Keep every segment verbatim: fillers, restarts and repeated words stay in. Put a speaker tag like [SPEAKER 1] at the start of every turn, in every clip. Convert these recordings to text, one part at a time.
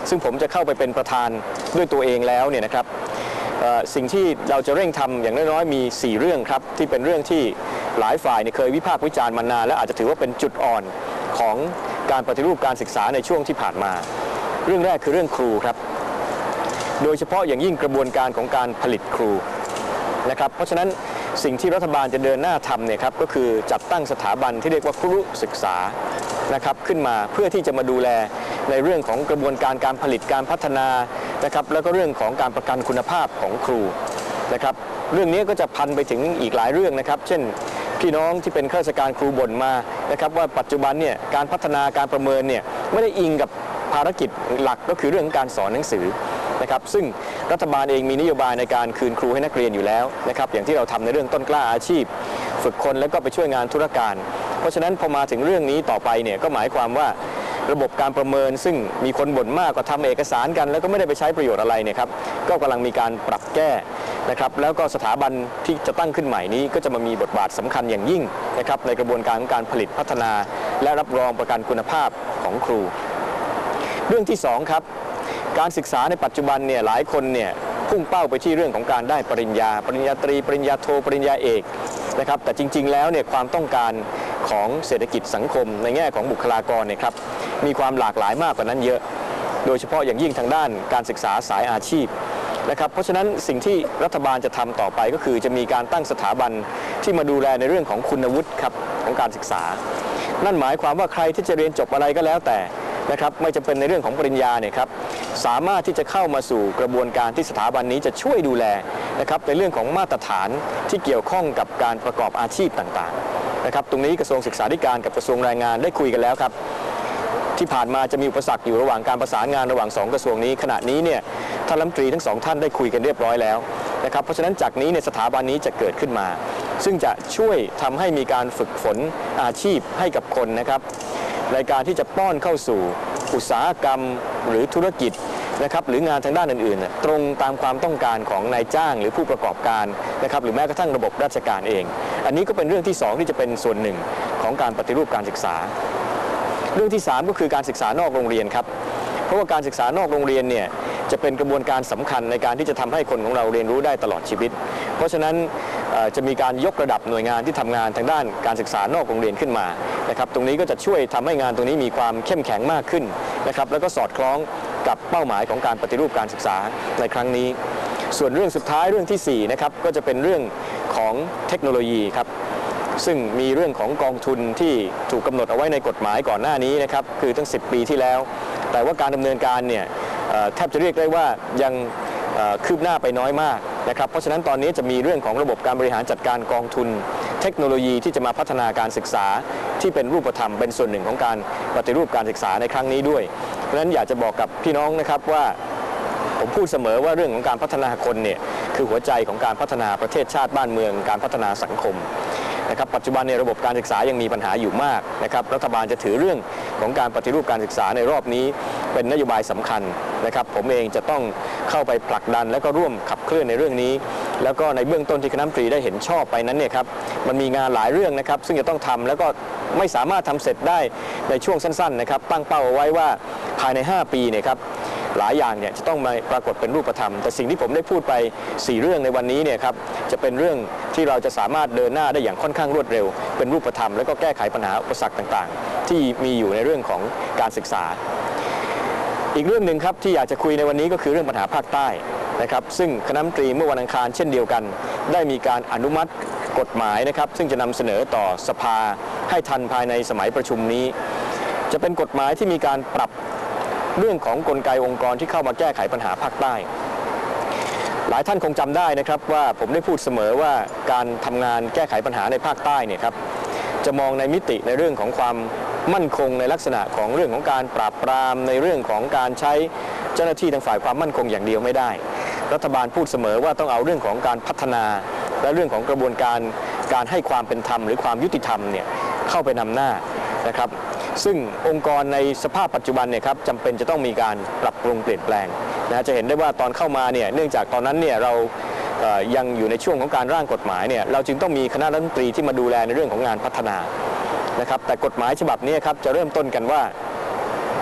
[SPEAKER 1] ซึ่งผมจะเข้าไปเป็นประธานด้วยตัวเองแล้วเนี่ยนะครับสิ่งที่เราจะเร่งทำอย่างน้อยๆมีสี่เรื่องครับที่เป็นเรื่องที่หลายฝ่ายเคยวิพากษ์วิจารณ์มานานและอาจจะถือว่าเป็นจุดอ่อนของการปฏิรูปการศึกษาในช่วงที่ผ่านมาเรื่องแรกคือเรื่องครูครับโดยเฉพาะอย่างยิ่งกระบวนการของการผลิตครูนะครับเพราะฉะนั้นสิ่งที่รัฐบาลจะเดินหน้าทำเนี่ยครับก็คือจัดตั้งสถาบันที่เรียกว่าครุศึกษานะครับขึ้นมาเพื่อที่จะมาดูแลในเรื่องของกระบวนการการผลิตการพัฒนานะครับแล้วก็เรื่องของการประกันคุณภาพของครูนะครับเรื่องนี้ก็จะพันไปถึงอีกหลายเรื่องนะครับเช่นพี่น้องที่เป็นข้าราชการครูบ่นมานะครับว่าปัจจุบันเนี่ยการพัฒนาการประเมินเนี่ยไม่ได้อิงกับภารกิจหลักก็คือเรื่องการสอนหนังสือนะครับซึ่งรัฐบาลเองมีนโยบายในการคืนครูให้นักเรียนอยู่แล้วนะครับอย่างที่เราทำในเรื่องต้นกล้าอาชีพฝึกคนแล้วก็ไปช่วยงานธุรการเพราะฉะนั้นพอมาถึงเรื่องนี้ต่อไปเนี่ยก็หมายความว่าระบบการประเมินซึ่งมีคนบ่นมากก็ทำเอกสารกันแล้วก็ไม่ได้ไปใช้ประโยชน์อะไรเนี่ยครับก็กำลังมีการปรับแก้นะครับแล้วก็สถาบันที่จะตั้งขึ้นใหม่นี้ก็จะมามีบทบาทสำคัญอย่างยิ่งนะครับในกระบวนการของการผลิตพัฒนาและรับรองประกันคุณภาพของครูเรื่องที่สองครับการศึกษาในปัจจุบันเนี่ยหลายคนเนี่ยพุ่งเป้าไปที่เรื่องของการได้ปริญญาปริญญาตรีปริญญาโทปริญญาเอกนะครับแต่จริงๆแล้วเนี่ยความต้องการของเศรษฐกิจสังคมในแง่ของบุคลากรเนี่ยครับมีความหลากหลายมากกว่านั้นเยอะโดยเฉพาะอย่างยิ่งทางด้านการศึกษาสายอาชีพนะครับเพราะฉะนั้นสิ่งที่รัฐบาลจะทำต่อไปก็คือจะมีการตั้งสถาบันที่มาดูแลในเรื่องของคุณวุฒิครับของการศึกษานั่นหมายความว่าใครที่จะเรียนจบอะไรก็แล้วแต่นะครับไม่จำเป็นในเรื่องของปริญญาเนี่ยครับสามารถที่จะเข้ามาสู่กระบวนการที่สถาบันนี้จะช่วยดูแลนะครับในเรื่องของมาตรฐานที่เกี่ยวข้องกับการประกอบอาชีพต่างๆนะครับตรงนี้กระทรวงศึกษาธิการกับกระทรวงแรงงานได้คุยกันแล้วครับที่ผ่านมาจะมีอุปสรรคอยู่ระหว่างการประสานงานระหว่างสองกระทรวงนี้ขณะนี้เนี่ยท่านรัฐมนตรีทั้งสองท่านได้คุยกันเรียบร้อยแล้วนะครับเพราะฉะนั้นจากนี้ในสถาบันนี้จะเกิดขึ้นมาซึ่งจะช่วยทำให้มีการฝึกฝนอาชีพให้กับคนนะครับในการที่จะป้อนเข้าสู่อุตสาหกรรมหรือธุรกิจนะครับหรืองานทางด้านอื่นๆตรงตามความต้องการของนายจ้างหรือผู้ประกอบการนะครับหรือแม้กระทั่งระบบราชการเองอันนี้ก็เป็นเรื่องที่สองที่จะเป็นส่วนหนึ่งของการปฏิรูปการศึกษาเรื่องที่สามก็คือการศึกษานอกโรงเรียนครับเพราะว่าการศึกษานอกโรงเรียนเนี่ยจะเป็นกระบวนการสำคัญในการที่จะทำให้คนของเราเรียนรู้ได้ตลอดชีวิตเพราะฉะนั้นจะมีการยกระดับหน่วยงานที่ทำงานทางด้านการศึกษานอกโรงเรียนขึ้นมานะครับตรงนี้ก็จะช่วยทำให้งานตรงนี้มีความเข้มแข็งมากขึ้นนะครับแล้วก็สอดคล้องกับเป้าหมายของการปฏิรูปการศึกษาในครั้งนี้ส่วนเรื่องสุดท้ายเรื่องที่สี่นะครับก็จะเป็นเรื่องของเทคโนโลยีครับซึ่งมีเรื่องของกองทุนที่ถูกกำหนดเอาไว้ในกฎหมายก่อนหน้านี้นะครับคือตั้งสิบปีที่แล้วแต่ว่าการดำเนินการเนี่ยแทบจะเรียกได้ว่ายังคืบหน้าไปน้อยมากนะครับเพราะฉะนั้นตอนนี้จะมีเรื่องของระบบการบริหารจัดการกองทุนเทคโนโลยีที่จะมาพัฒนาการศึกษาที่เป็นรูปธรรมเป็นส่วนหนึ่งของการปฏิรูปการศึกษาในครั้งนี้ด้วยเพราะฉะนั้นอยากจะบอกกับพี่น้องนะครับว่าผมพูดเสมอว่าเรื่องของการพัฒนาคนเนี่ยคือหัวใจของการพัฒนาประเทศชาติบ้านเมืองการพัฒนาสังคมนะครับปัจจุบันในระบบการศึกษายังมีปัญหาอยู่มากนะครับรัฐบาลจะถือเรื่องของการปฏิรูปการศึกษาในรอบนี้เป็นนโยบายสำคัญนะครับผมเองจะต้องเข้าไปผลักดันและก็ร่วมขับเคลื่อนในเรื่องนี้แล้วก็ในเบื้องต้นที่คณะรัฐมนตรีได้เห็นชอบไปนั้นเนี่ยครับมันมีงานหลายเรื่องนะครับซึ่งจะต้องทำแล้วก็ไม่สามารถทำเสร็จได้ในช่วงสั้นๆนะครับตั้งเป้าเอาไว้ว่าภายในห้าปีเนี่ยครับหลายอย่างเนี่ยจะต้องมาปรากฏเป็นรูปธรรมแต่สิ่งที่ผมได้พูดไปสี่เรื่องในวันนี้เนี่ยครับจะเป็นเรื่องที่เราจะสามารถเดินหน้าได้อย่างค่อนข้างรวดเร็วเป็นรูปธรรมแล้วก็แก้ไขปัญหาอุปสรรคต่างๆที่มีอยู่ในเรื่องของการศึกษาอีกเรื่องหนึ่งครับที่อยากจะคุยในวันนี้ก็คือเรื่องปัญหาภาคใต้นะครับซึ่งคณะรัฐมนตรีเมื่อวันอังคารเช่นเดียวกันได้มีการอนุมัติกฎหมายนะครับซึ่งจะนำเสนอต่อสภาให้ทันภายในสมัยประชุมนี้จะเป็นกฎหมายที่มีการปรับเรื่องของกลไกองค์กรที่เข้ามาแก้ไขปัญหาภาคใต้หลายท่านคงจำได้นะครับว่าผมได้พูดเสมอว่าการทำงานแก้ไขปัญหาในภาคใต้เนี่ยครับจะมองในมิติในเรื่องของความมั่นคงในลักษณะของเรื่องของการปราบปรามในเรื่องของการใช้เจ้าหน้าที่ทางฝ่ายความมั่นคงอย่างเดียวไม่ได้รัฐบาลพูดเสมอว่าต้องเอาเรื่องของการพัฒนาและเรื่องของกระบวนการการให้ความเป็นธรรมหรือความยุติธรรมเนี่ยเข้าไปนำหน้านะครับซึ่งองค์กรในสภาพปัจจุบันเนี่ยครับจำเป็นจะต้องมีการปรับปรุงเปลี่ยนแปลงนะจะเห็นได้ว่าตอนเข้ามาเนี่ยเนื่องจากตอนนั้นเนี่ยเรายังอยู่ในช่วงของการร่างกฎหมายเนี่ยเราจึงต้องมีคณะรัฐมนตรีที่มาดูแลในเรื่องของงานพัฒนานะครับแต่กฎหมายฉบับนี้ครับจะเริ่มต้นกันว่า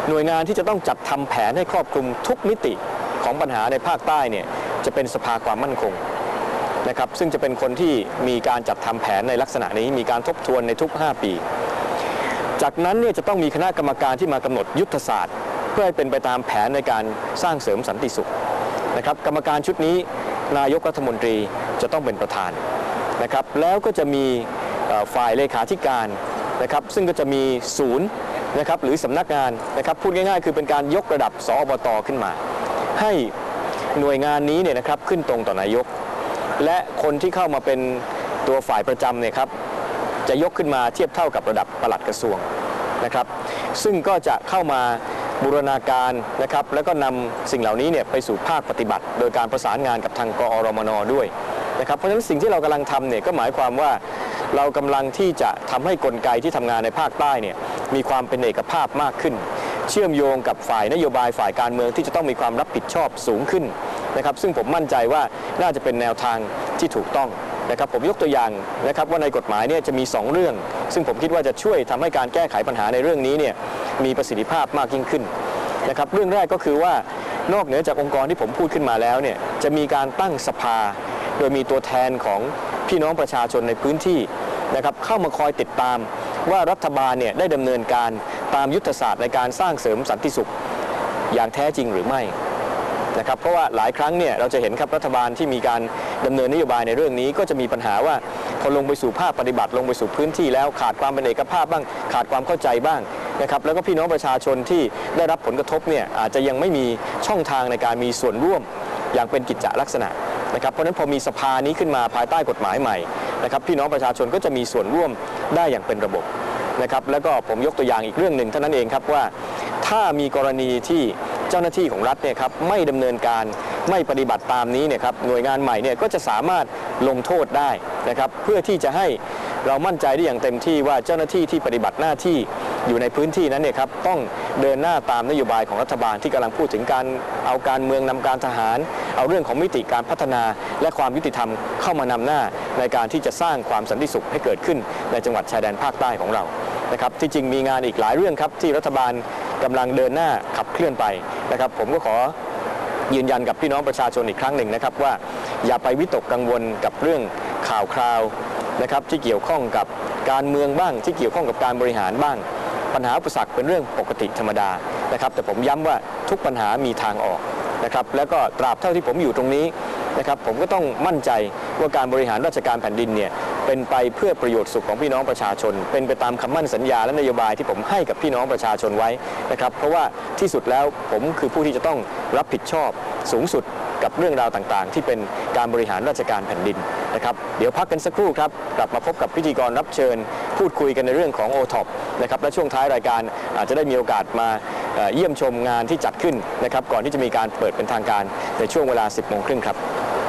[SPEAKER 1] หน่วยงานที่จะต้องจัดทำแผนให้ครอบคลุมทุกมิติของปัญหาในภาคใต้เนี่ยจะเป็นสภาความมั่นคงนะครับซึ่งจะเป็นคนที่มีการจัดทำแผนในลักษณะนี้มีการทบทวนในทุกห้าปีจากนั้นเนี่ยจะต้องมีคณะกรรมการที่มากำหนดยุทธศาสตร์เพื่อให้เป็นไปตามแผนในการสร้างเสริมสันติสุขนะครับกรรมการชุดนี้นายกรัฐมนตรีจะต้องเป็นประธานนะครับแล้วก็จะมีฝ่ายเลขาธิการนะครับซึ่งก็จะมีศูนย์นะครับหรือสำนักงานนะครับพูดง่ายๆคือเป็นการยกระดับสอบต.ขึ้นมาให้หน่วยงานนี้เนี่ยนะครับขึ้นตรงต่อนายกและคนที่เข้ามาเป็นตัวฝ่ายประจำเนี่ยครับจะยกขึ้นมาเทียบเท่ากับระดับปลัดกระทรวงนะครับซึ่งก็จะเข้ามาบูรณาการนะครับแล้วก็นำสิ่งเหล่านี้เนี่ยไปสู่ภาคปฏิบัติโดยการประสานงานกับทางกอรมน.ด้วยนะครับเพราะฉะนั้นสิ่งที่เรากำลังทำเนี่ยก็หมายความว่าเรากำลังที่จะทำให้กลไกที่ทำงานในภาคใต้เนี่ยมีความเป็นเอกภาพมากขึ้นเชื่อมโยงกับฝ่ายนโยบายฝ่ายการเมืองที่จะต้องมีความรับผิดชอบสูงขึ้นนะครับซึ่งผมมั่นใจว่าน่าจะเป็นแนวทางที่ถูกต้องนะครับผมยกตัวอย่างนะครับว่าในกฎหมายเนี่ยจะมีสองเรื่องซึ่งผมคิดว่าจะช่วยทำให้การแก้ไขปัญหาในเรื่องนี้เนี่ยมีประสิทธิภาพมากยิ่งขึ้นนะครับเรื่องแรกก็คือว่านอกเหนือจากองค์กรที่ผมพูดขึ้นมาแล้วเนี่ยจะมีการตั้งสภาโดยมีตัวแทนของพี่น้องประชาชนในพื้นที่นะครับเข้ามาคอยติดตามว่ารัฐบาลเนี่ยได้ดำเนินการตามยุทธศาสตร์ในการสร้างเสริมสันติสุขอย่างแท้จริงหรือไม่นะครับเพราะว่าหลายครั้งเนี่ยเราจะเห็นครับรัฐบาลที่มีการดำเนินนโยบายในเรื่องนี้ก็จะมีปัญหาว่าพอลงไปสู่ภาคปฏิบัติลงไปสู่พื้นที่แล้วขาดความเป็นเอกภาพบ้างขาดความเข้าใจบ้างนะครับแล้วก็พี่น้องประชาชนที่ได้รับผลกระทบเนี่ยอาจจะยังไม่มีช่องทางในการมีส่วนร่วมอย่างเป็นกิจจลักษณะนะครับเพราะฉะนั้นพอมีสภานี้ขึ้นมาภายใต้กฎหมายใหม่นะครับพี่น้องประชาชนก็จะมีส่วนร่วมได้อย่างเป็นระบบนะครับแล้วก็ผมยกตัวอย่างอีกเรื่องหนึ่งเท่านั้นเองครับว่าถ้ามีกรณีที่เจ้าหน้าที่ของรัฐเนี่ยครับไม่ดำเนินการไม่ปฏิบัติตามนี้เนี่ยครับหน่วยงานใหม่เนี่ยก็จะสามารถลงโทษได้นะครับเพื่อที่จะให้เรามั่นใจได้อย่างเต็มที่ว่าเจ้าหน้าที่ที่ปฏิบัติหน้าที่อยู่ในพื้นที่นั้นเนี่ยครับต้องเดินหน้าตามนโยบายของรัฐบาลที่กำลังพูดถึงการเอาการเมืองนำการทหารเอาเรื่องของมิติการพัฒนาและความยุติธรรมเข้ามานำหน้าในการที่จะสร้างความสันติสุขให้เกิดขึ้นในจังหวัดชายแดนภาคใต้ของเรานะครับที่จริงมีงานอีกหลายเรื่องครับที่รัฐบาลกำลังเดินหน้าขับเคลื่อนไปนะครับผมก็ขอยืนยันกับพี่น้องประชาชนอีกครั้งหนึ่งนะครับว่าอย่าไปวิตกกังวลกับเรื่องข่าวคราวนะครับที่เกี่ยวข้องกับการเมืองบ้างที่เกี่ยวข้องกับการบริหารบ้างปัญหาอุปสรรคเป็นเรื่องปกติธรรมดานะครับแต่ผมย้ำว่าทุกปัญหามีทางออกนะครับแล้วก็ตราบเท่าที่ผมอยู่ตรงนี้นะครับผมก็ต้องมั่นใจว่าการบริหารราชการแผ่นดินเนี่ยเป็นไปเพื่อประโยชน์สุขของพี่น้องประชาชนเป็นไปตามคำมั่นสัญญาและนโยบายที่ผมให้กับพี่น้องประชาชนไว้นะครับเพราะว่าที่สุดแล้วผมคือผู้ที่จะต้องรับผิดชอบสูงสุดกับเรื่องราวต่างๆที่เป็นการบริหารราชการแผ่นดินนะครับเดี๋ยวพักกันสักครู่ครับกลับมาพบกับพิธีกรรับเชิญพูดคุยกันในเรื่องของ โอ ท็อป นะครับและช่วงท้ายรายการอาจจะได้มีโอกาสมาเยี่ยมชมงานที่จัดขึ้นนะครับก่อนที่จะมีการเปิดเป็นทางการในช่วงเวลา สิบโมงครึ่งครับ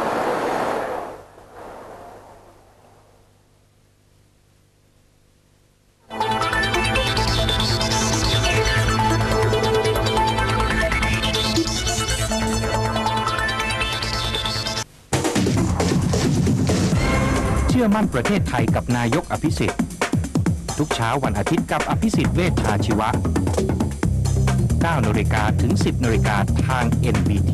[SPEAKER 2] เชื่อมั่นประเทศไทยกับนายกอภิสิทธิ์ทุกเช้าวันอาทิตย์กับอภิสิทธิ์เวชชาชีวะ เก้านาฬิกาถึง สิบนาฬิกาทาง เอ็น บี ที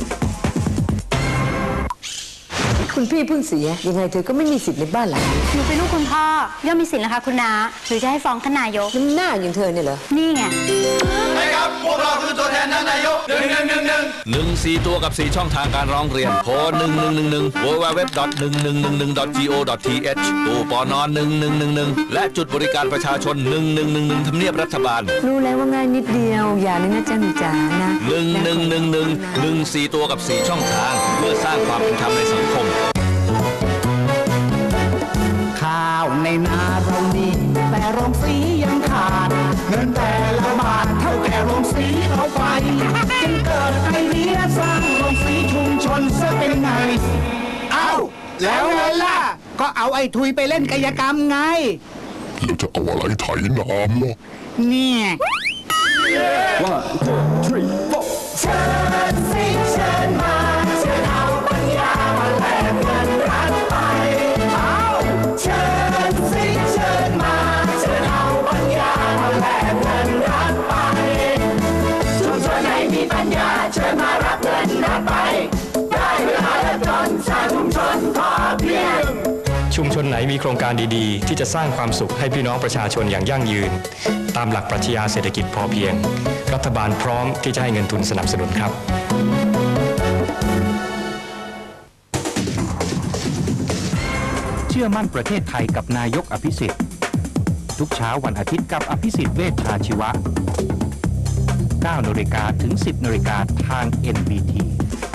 [SPEAKER 3] คุณพี่เพิ่งเสียยังไงเธอก็ไม่มีสิทธิ์ในบ้านหลังนี้
[SPEAKER 4] หนูเป็นลูกคุณพ่อย่อมมีสิทธิ์นะคะคุณน้าหรือจะให้ฟ้องท่านนายก
[SPEAKER 3] น้ำหน้าอย่างเธอเนี่ยเหรอ
[SPEAKER 4] นี่ไง
[SPEAKER 5] ใช่ครับพวกเราคือตัวแทนท่านนายกหนึ่งหนึ่งหนึ่งหนึ่งหนึ่งสี่ตัวกับสี่ช่องทางการร้องเรียนโทรหนึ่งหนึ่งหนึ่งหนึ่ง ดับเบิลยู ดับเบิลยู ดับเบิลยู ดอท หนึ่งหนึ่งหนึ่งหนึ่ง ดอท จี โอ ดอท ที เอช ตู้ปนหนึ่งหนึ่งหนึ่งหนึ่งและจุดบริการประชาชนหนึ่งหนึ่งหนึ่งหนึ่งทำเนียบรัฐบาล
[SPEAKER 3] รู้แล้วว่าง่ายนิดเดียวอย่าเลยนะจ๊ะหนูจ๋านะ
[SPEAKER 5] หนึ่งหนึ่งหนึ่งหนึ่งหนึ่งสี่ตัวกับสี่ช่องทางเพื่อสร้างความเป็นธรรมในสังคม
[SPEAKER 6] ข้าวในนาเรามีแต่โรงสียังขาดเงินแต่ละบาทเท่าแก่โรงสีเอาไปจึงเกิดไอเดียสร้างโรงสีชุมชนซะเป็นไงเอ้าแล้วไงล่ะก็เอาไอ้ทุยไปเล่นกายกรรมไง
[SPEAKER 7] พี่จะเอาอะไรไถน้ำล่ะ
[SPEAKER 6] เนี่ย
[SPEAKER 7] one two three four
[SPEAKER 6] เชิญสิเชิญมาเชิญเอาปัญญามาแลกเงินรัฐไปเชิญสิเชิญมาเชิญเอาปัญญามาแลกเงินรัฐไปเชิญมารับเงินรับไปได้เวลาแล้วจนสร้างชุมชนพอเพียง
[SPEAKER 8] ชุมชนไหนมีโครงการดีๆที่จะสร้างความสุขให้พี่น้องประชาชนอย่างยั่งยืนตามหลักปรัชญาเศรษฐกิจพอเพียงรัฐบาลพร้อมที่จะให้เงินทุนสนับสนุนครับ
[SPEAKER 2] เชื่อมั่นประเทศไทยกับนายกอภิสิทธิ์ทุกเช้าวันอาทิตย์กับอภิสิทธิ์เวชชาชีวะ เก้านาฬิกาถึง สิบนาฬิกาทาง เอ็น บี ที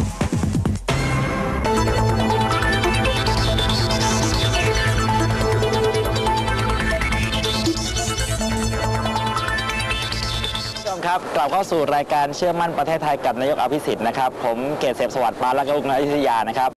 [SPEAKER 9] ครับกลับเข้าสู่รายการเชื่อมั่นประเทศไทยกับนายกอภิสิทธิ์นะครับผมเกษเสพสวัสดิ์ปานและก็ลุงอยุธยานะครับ